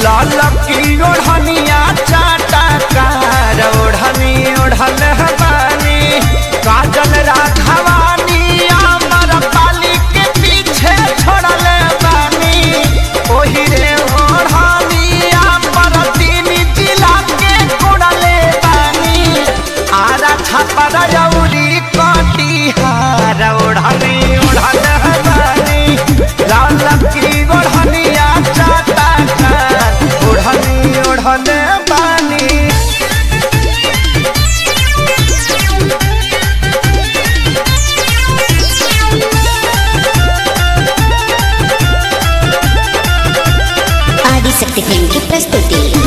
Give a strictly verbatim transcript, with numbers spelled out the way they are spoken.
लाल की ओढ़निया चाटा कार ओढ़नी ओढ़ल बानी काजल राघवानी अमर पाली के पीछे छोड़ल बानी ओही रे ओढ़निया पर तीन जिला के कोड़ल बानी आरा छापर जौरी कटिहार ओढ़नी ओढ़ल बानी लाल की ओढ़निया चाटा कार ओढ़नी ओढ़ल बानी। आदिशक्ति फिल्म की प्रस्तुति।